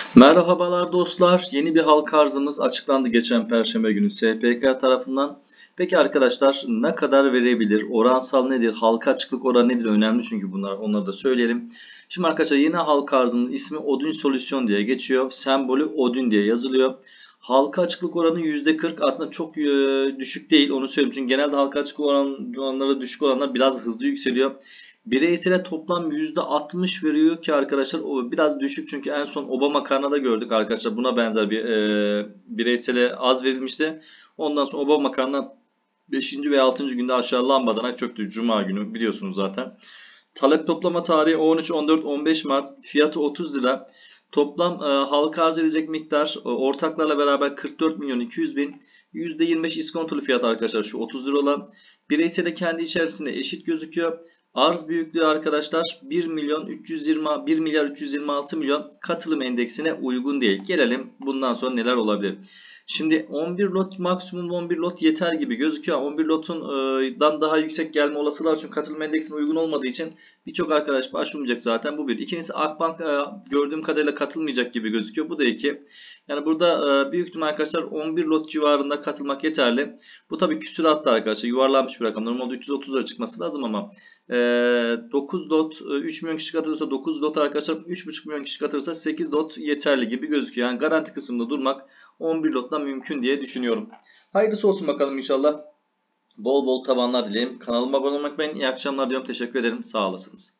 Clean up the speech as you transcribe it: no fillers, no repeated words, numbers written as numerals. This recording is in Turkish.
Merhabalar dostlar. Yeni bir halka arzımız açıklandı geçen Perşembe günü SPK tarafından. Peki arkadaşlar ne kadar verebilir? Oransal nedir? Halka açıklık oranı nedir? Önemli çünkü bunlar. Onları da söyleyelim. Şimdi arkadaşlar yeni halka arzımın ismi Odin Solüsyon diye geçiyor. Sembolü Odin diye yazılıyor. Halka açıklık oranı %40 aslında çok düşük değil. Onu söyleyeyim. Çünkü genelde halka açıklık oranları düşük olanlar biraz hızlı yükseliyor. Bireysele toplam %60 veriyor ki arkadaşlar o biraz düşük çünkü en son Obama karnada gördük arkadaşlar buna benzer bir bireysele az verilmişti. Ondan sonra Obama karnına 5. ve 6. günde aşağı lambadan çöktü. Cuma günü biliyorsunuz zaten. Talep toplama tarihi 13, 14, 15 Mart. Fiyatı 30 lira. Toplam halka arz edecek miktar ortaklarla beraber 44 milyon 200 bin. %25 iskontolu fiyat arkadaşlar şu 30 lira olan. Bireysele kendi içerisinde eşit gözüküyor. Arz büyüklüğü arkadaşlar 1 milyar 326 milyon katılım endeksine uygun değil. Gelelim bundan sonra neler olabilir. Şimdi 11 lot maksimum 11 lot yeter gibi gözüküyor. 11 lotun daha yüksek gelme olasılığı var. Çünkü katılım endeksine uygun olmadığı için birçok arkadaş başvurmayacak zaten. Bu bir. İkincisi Akbank gördüğüm kadarıyla katılmayacak gibi gözüküyor. Bu da iki. Yani burada büyük ihtimal arkadaşlar 11 lot civarında katılmak yeterli. Bu tabii küsuratlı arkadaşlar. Yuvarlanmış bir rakam. Normalde 330 lira çıkması lazım ama 9 lot 3 milyon kişi katılırsa 9 lot arkadaşlar 3,5 milyon kişi katılırsa 8 lot yeterli gibi gözüküyor. Yani garanti kısmında durmak 11 lotla mümkün diye düşünüyorum. Hayırlısı olsun bakalım inşallah. Bol bol tavanlar dilerim. Kanalıma abone olmak ben iyi akşamlar diyorum. Teşekkür ederim. Sağ olasınız.